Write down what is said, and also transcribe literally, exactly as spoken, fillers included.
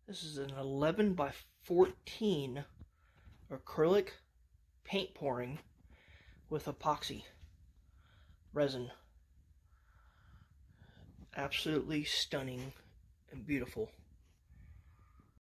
This is an eleven by fourteen acrylic paint pouring with epoxy resin. Absolutely stunning and beautiful.